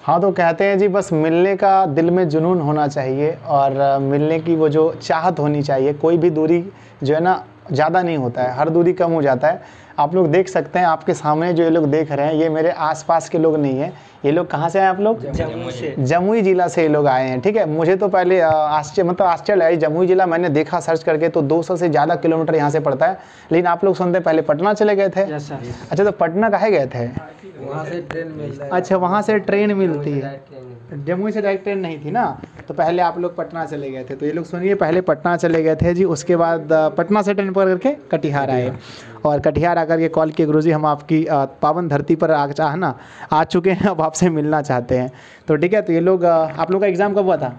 हाँ, तो कहते हैं जी बस मिलने का दिल में जुनून होना चाहिए और मिलने की वो जो चाहत होनी चाहिए। कोई भी दूरी जो है ना ज़्यादा नहीं होता है, हर दूरी कम हो जाता है। आप लोग देख सकते हैं, आपके सामने जो ये लोग देख रहे हैं ये मेरे आसपास के लोग नहीं हैं। ये लोग कहाँ से आए आप लोग? जमुई से। जमुई जिला से ये लोग आए हैं। ठीक है, मुझे तो पहले आश्चर्य है। जमुई जिला मैंने देखा सर्च करके तो 200 से ज़्यादा किलोमीटर यहाँ से पड़ता है, लेकिन आप लोग सुनते पहले पटना चले गए थे। अच्छा, तो पटना काहे गए थे? वहाँ से ट्रेन मिलता है। अच्छा, वहाँ से ट्रेन मिलती है, जमुई से डायरेक्ट ट्रेन नहीं थी ना, तो पहले आप लोग पटना चले गए थे। तो ये लोग सुनिए, पहले पटना चले गए थे जी, उसके बाद पटना से ट्रेन पकड़ करके कटिहार आए और कटिहार आकर के कॉल किए, गुरुजी हम आपकी पावन धरती पर आ चुके हैं, अब आपसे मिलना चाहते हैं। तो ठीक है, तो ये लोग आप लोग का एग्ज़ाम कब हुआ था?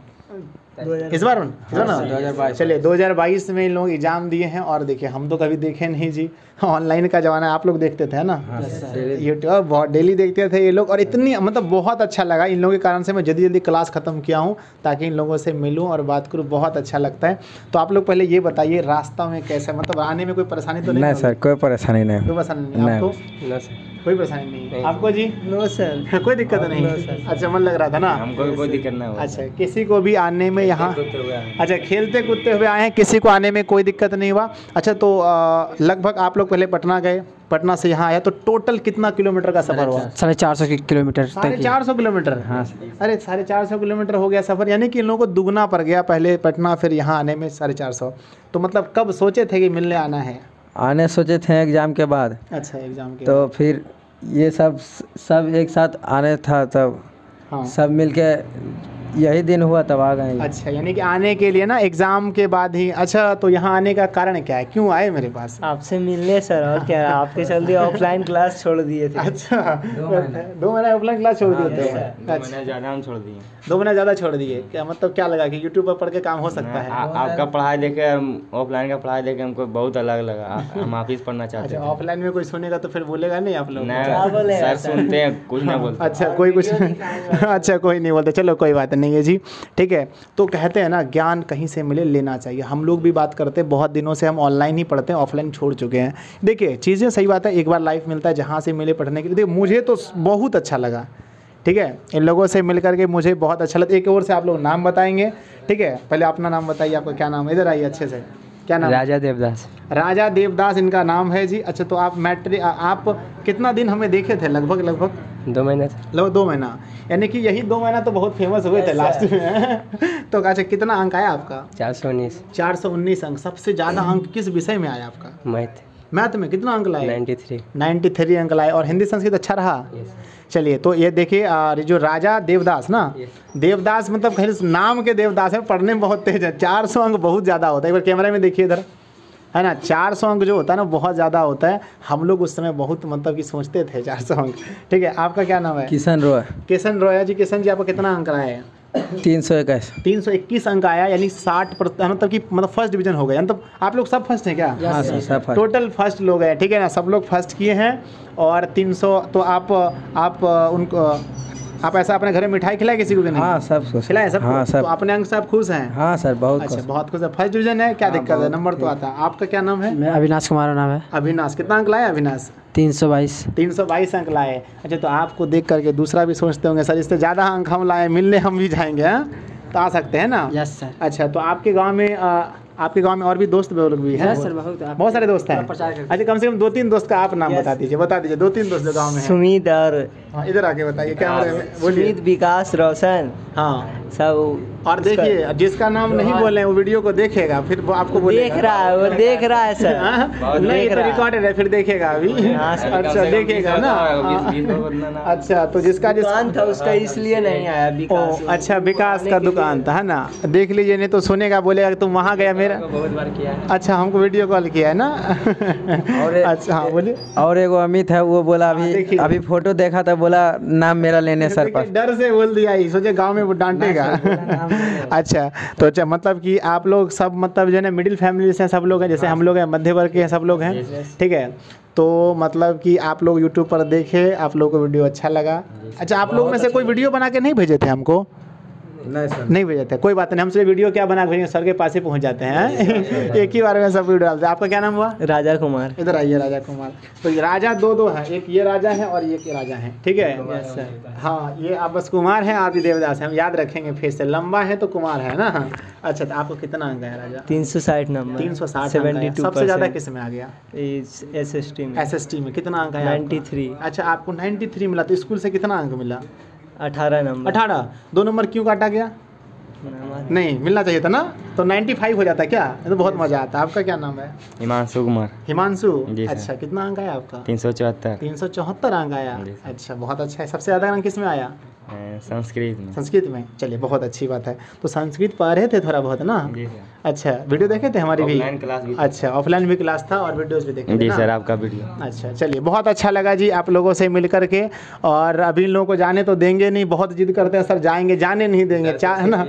इस बार ना 2022। चलिए 2022 में इन लोग एग्जाम दिए हैं और देखिए हम तो कभी देखे नहीं जी, ऑनलाइन का ज़माना है। आप लोग देखते थे ना यूट्यूब, बहुत डेली देखते थे ये लोग और इतनी मतलब बहुत अच्छा लगा इन लोगों के कारण से मैं जल्दी जल्दी क्लास ख़त्म किया हूँ ताकि इन लोगों से मिलूँ और बात करूँ, बहुत अच्छा लगता है। तो आप लोग पहले ये बताइए रास्ता में कैसे, मतलब आने में कोई परेशानी तो नहीं? सर कोई परेशानी नहीं। कोई परेशानी नहीं आपको? कोई परेशानी नहीं आपको जी? नो सर, कोई दिक्कत नहीं। अच्छा, मन लग रहा था ना? हमको भी कोई दिक्कत नहीं हुआ। अच्छा, किसी को भी आने में यहाँ, अच्छा खेलते कूदते हुए आए हैं, किसी को आने में कोई दिक्कत नहीं हुआ। अच्छा, तो लगभग आप लोग पहले पटना गए, पटना से यहाँ आया, तो टोटल कितना किलोमीटर का सफ़र हुआ? 450 किलोमीटर। 450 किलोमीटर? हाँ। अरे 450 किलोमीटर हो गया सफ़र, यानी कि इन लोगों को दुगना पड़ गया, पहले पटना फिर यहाँ आने में 450। तो मतलब कब सोचे थे कि मिलने आना है? आने सोचे थे एग्ज़ाम के बाद। अच्छा, एग्ज़ाम के तो फिर ये सब एक साथ आने था, तब हाँ। सब मिलके यही दिन हुआ तब आ गए। अच्छा, यानी कि आने के लिए ना एग्ज़ाम के बाद ही। अच्छा, तो यहाँ आने का कारण क्या है, क्यों आए मेरे पास? आपसे मिलने सर, और क्या, आपके चलते ऑफलाइन क्लास छोड़ दिए थे। अच्छा, 2 महीने ऑफलाइन क्लास छोड़ दिए थे? अच्छा, ज़्यादा हम छोड़ दिए। 2 महीने ज़्यादा छोड़ दिए, क्या मतलब क्या लगा कि यूट्यूब पर पढ़ के काम हो सकता है? आपका पढ़ाई देखे, ऑफलाइन का पढ़ाई देखे हमको बहुत अलग लगा। हम ऑफिस पढ़ना चाहते हैं। ऑफलाइन में कोई सुनेगा तो फिर बोलेगा नहीं आप लोग? सर सुनते हैं, कुछ नहीं बोलते। अच्छा, कोई कुछ अच्छा, कोई नहीं बोलते, चलो कोई बात नहीं है जी। ठीक है, तो कहते हैं ना ज्ञान कहीं से मिले लेना चाहिए। हम लोग भी बात करते हैं, बहुत दिनों से हम ऑनलाइन ही पढ़ते हैं, ऑफलाइन छोड़ चुके हैं। देखिए चीज़ें सही बात है, एक बार लाइफ मिलता है जहाँ से मिले पढ़ने के लिए। देखिए मुझे तो बहुत अच्छा लगा, ठीक है, इन लोगों से मिल करके मुझे बहुत अच्छा लगा। एक और से आप लोग नाम बताएंगे, ठीक है, पहले अपना नाम बताइए, आपका क्या नाम है? इधर आइए अच्छे से, क्या नाम? राजा देवदास। राजा देवदास इनका नाम है जी। अच्छा, तो आप कितना दिन हमें देखे थे? लगभग 2 महीने। लगभग 2 महीना, यानी कि यही 2 महीना तो बहुत फेमस हुए थे लास्ट में। तो अच्छा, कितना अंक आया आपका? 419। 419 अंक। सबसे ज़्यादा अंक किस विषय में आया आपका? मैथ में कितना अंक लाए? 93 अंक लाए। और हिंदी संस्कृत अच्छा रहा? चलिए, तो ये देखिए जो राजा देवदास ना, देवदास मतलब कहीं नाम के देवदास है, पढ़ने में बहुत तेज है। 400 अंक बहुत ज़्यादा होता है। एक बार कैमरा में देखिए इधर, है ना, 400 अंक जो होता है ना बहुत ज़्यादा होता है। हम लोग उस समय बहुत मतलब कि सोचते थे 400 अंक। ठीक है, आपका क्या नाम है? किशन रॉय। किशन रॉय जी। किशन जी, आपका कितना अंक आया है? 321 अंक आया, यानी 60%, मतलब कि मतलब फर्स्ट डिवीजन हो गया। मतलब आप लोग सब फर्स्ट हैं क्या? हाँ सर, सब फर्स्ट। टोटल फर्स्ट लोग हैं, ठीक है ना, सब लोग फर्स्ट किए हैं। और 300, तो आप उनको आप ऐसा अपने घर में मिठाई खिलाए किसी को कि नहीं? हाँ, सब खिलाए सब। हाँ, सब। तो अपने अंक से आप खुश हैं? हाँ सर, बहुत अच्छा, बहुत खुश है। फर्स्ट डिवीजन है, क्या दिक्कत है, नंबर तो आता है। आपका क्या नाम है? मैं अविनाश कुमार नाम है। अविनाश। कितना अंक लाए अविनाश? 322 अंक लाए। अच्छा, तो आपको देख करके दूसरा भी सोचते होंगे सर इससे ज़्यादा अंक हम लाए, मिलने हम भी जाएंगे, हैं? तो आ सकते हैं ना? Yes sir. अच्छा, तो आपके गांव में और भी दोस्त लोग भी हैं? सर, बहुत सारे दोस्त हैं। अच्छा, कम से कम 2-3 दोस्त का आप नाम बता दीजिए 2-3 दोस्त जो गाँव में हैं। सुमित और इधर आके बताइए, क्या बोलिए। सुमित, विकास, रोशन, हाँ सब। और देखिए जिसका नाम नहीं बोले वो वीडियो को देखेगा, फिर वो आपको बोलेगा। देख रहा है सर। नहीं, तो रिकॉर्डेड है, फिर देखेगा अभी। अच्छा, देखेगा ना। अच्छा, तो जिसका दुकान था उसका इसलिए नहीं आया, विकास। अच्छा, विकास का दुकान था, है ना। देख लीजिए, नहीं तो सुनेगा, बोलेगा कि तुम वहाँ गया मेरा। बहुत बार किया है। अच्छा, हमको वीडियो कॉल किया है ना। अच्छा, हाँ बोलिए। और एगो अमित है, वो बोला अभी फोटो देखा था, बोला नाम मेरा लेने सर पास। डर से बोल दिया, सोचे गाँव में वो डांटेगा। अच्छा, तो अच्छा, मतलब कि आप लोग सब मतलब जो है ना मिडिल फैमिली से सब लोग हैं, जैसे हम लोग हैं, मध्य वर्ग के हैं सब लोग हैं, ठीक है। तो मतलब कि आप लोग यूट्यूब पर देखे, आप लोग को वीडियो अच्छा लगा। अच्छा, आप लोग में से कोई वीडियो बना के नहीं भेजे थे हमको? नहीं सर, नहीं भेजते, कोई बात नहीं, हमसे वीडियो क्या बना के भेजेंगे, सर के पास ही पहुंच जाते हैं एक ही बार में सब वीडियो डालते हैं। आपका क्या नाम हुआ? राजा कुमार। इधर आइए राजा कुमार। तो ये राजा दो है, एक ये राजा है और एक ये राजा है, ठीक है। Yes sir. हाँ, ये आप बस कुमार हैं, आप ही देवदास हैं, हम याद रखेंगे फेस से, लंबा है तो कुमार है ना। अच्छा, तो आपको कितना अंक है राजा? 360 नंबर। 360 72%। सबसे ज़्यादा किस में आ गया? SST में। SST में कितना अंक है आपका? 93। अच्छा, आपको 93 मिला, तो स्कूल से कितना अंक मिला? 18 नंबर। 18। 2 नंबर क्यों काटा गया? नहीं, मिलना चाहिए था ना, तो 95 हो जाता क्या? ये तो बहुत मज़ा आता। आपका क्या नाम है? हिमांशु कुमार। हिमांशु। जी सर। अच्छा, कितना अंक आया आपका? 374। 374 अंक आया। जी सर। अच्छा, बहुत अच्छा है। सबसे ज़्यादा अंक किस में आया? संस्कृत में। संस्कृत में। चलिए, बहुत अच्छी बात है। तो संस्कृत पढ़ रहे थे थोड़ा बहुत ना? जी सर। अच्छा, वीडियो देखे थे हमारी भी? ऑफलाइन क्लास भी। अच्छा, ऑफलाइन भी क्लास था और वीडियोस भी देखे थे जी ना? सर, आपका वीडियो। अच्छा, चलिए, बहुत अच्छा लगा जी आप लोगों से मिल करके। और अभी इन लोगों को जाने तो देंगे नहीं, बहुत जिद करते हैं सर जाएंगे, जाने नहीं देंगे, है ना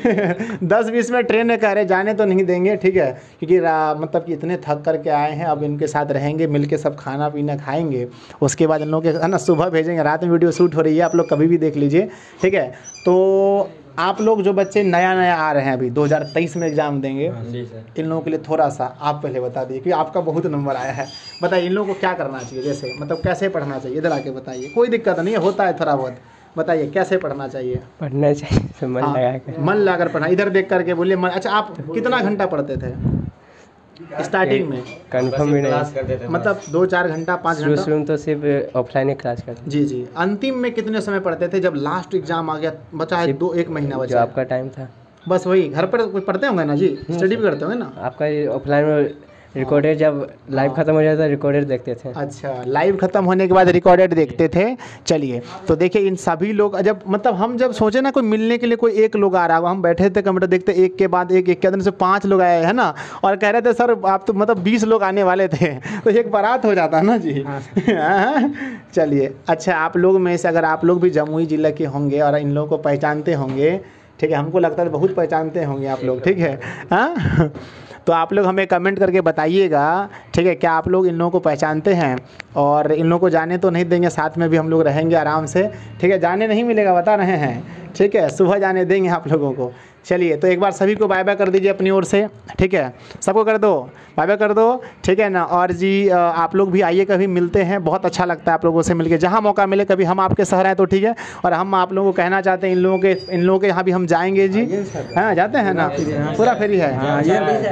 10-20 में ट्रेन में कह रहे जाने तो नहीं देंगे, ठीक है, क्योंकि मतलब कि इतने थक करके आए हैं, अब इनके साथ रहेंगे, मिल के सब खाना पीना खाएंगे, उसके बाद इन लोगों के है ना सुबह भेजेंगे, रात में वीडियो शूट हो रही है, आप लोग कभी भी देख लीजिए, ठीक है। तो आप लोग जो बच्चे नया आ रहे हैं, अभी 2023 में एग्ज़ाम देंगे, जी सर। इन लोगों के लिए थोड़ा सा आप पहले बता दीजिए कि आपका बहुत नंबर आया है, बताइए इन लोगों को क्या करना चाहिए, जैसे मतलब कैसे पढ़ना चाहिए, इधर आके बताइए, कोई दिक्कत नहीं है, होता है थोड़ा बहुत, बताइए कैसे पढ़ना चाहिए? पढ़ना चाहिए, मन लगा कर। मन लगाकर पढ़ना, इधर देख करके बोलिए मन। अच्छा, आप कितना घंटा पढ़ते थे स्टार्टिंग में? कंफर्म भी क्लास नहीं, करते थे। मतलब 2-4 घंटा, 5 घंटा? शुरू में तो सिर्फ ऑफलाइन ही क्लास करते। जी जी। अंतिम में कितने समय पढ़ते थे जब लास्ट एग्जाम आ गया, बचा है 1 महीना जो बचा है? आपका टाइम था, बस वही घर पर कुछ पढ़ते होंगे ना जी, स्टडी भी करते होंगे ना? आपका ऑफलाइन में रिकॉर्डेड, जब लाइव खत्म हो जाता रिकॉर्डेड देखते थे। अच्छा, लाइव खत्म होने के बाद रिकॉर्डेड देखते थे। चलिए, तो देखिए इन सभी लोग जब मतलब हम जब सोचे ना कोई मिलने के लिए कोई एक लोग आ रहा होगा, हम बैठे थे कंप्यूटर देखते, एक के बाद एक के दिन से 5 लोग आए हैं ना, और कह रहे थे सर आप तो मतलब 20 लोग आने वाले थे, तो एक बारात हो जाता ना जी। हाँ। चलिए, अच्छा, आप लोग में से अगर आप लोग भी जमुई जिला के होंगे और इन लोगों को पहचानते होंगे, ठीक है, हमको लगता है बहुत पहचानते होंगे आप लोग, ठीक है। हाँ, तो आप लोग हमें कमेंट करके बताइएगा, ठीक है, क्या आप लोग इन लोगों को पहचानते हैं? और इन लोगों को जाने तो नहीं देंगे, साथ में भी हम लोग रहेंगे आराम से, ठीक है, जाने नहीं मिलेगा, बता रहे हैं, ठीक है, सुबह जाने देंगे आप लोगों को। चलिए, तो एक बार सभी को बाय बाय कर दीजिए अपनी ओर से, ठीक है, सबको कर दो, बाय बाय कर दो, ठीक है ना। और जी आप लोग भी आइए, कभी मिलते हैं, बहुत अच्छा लगता है आप लोगों से मिलके, जहाँ मौका मिले, कभी हम आपके शहर आए तो ठीक है, और हम आप लोगों को कहना चाहते हैं इन लोगों के यहाँ भी हम जाएंगे जी। हाँ, जाते हैं ना, पूरा फ्री है। हाँ,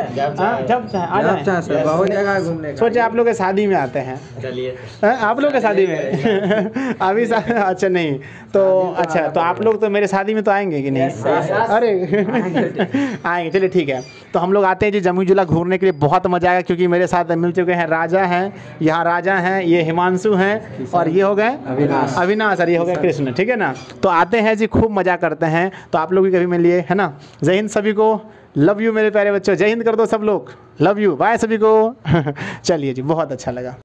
जब आ जाए, बहुत जगह घूमने का। सोचे आप लोग के शादी में आते हैं। चलिए। आप लोग के शादी में अभी अच्छा नहीं तो अच्छा, तो आप लोग तो मेरे शादी में तो आएंगे कि नहीं? अरे आएंगे, चलिए ठीक है। तो हम लोग आते हैं जी जमुई जिला घूमने के लिए, बहुत मज़ा आएगा, क्योंकि मेरे साथ मिल चुके हैं राजा हैं, यहाँ राजा हैं, ये हिमांशु हैं, और ये हो गए अविनाश, और ये हो गए कृष्ण, ठीक है ना। तो आते हैं जी, खूब मज़ा करते हैं, तो आप लोग भी कभी मिलिए, है ना। जय हिंद सभी को, लव यू मेरे प्यारे बच्चों, जय हिंद कर दो सब लोग, लव यू, बाय सभी को। चलिए जी, बहुत अच्छा लगा।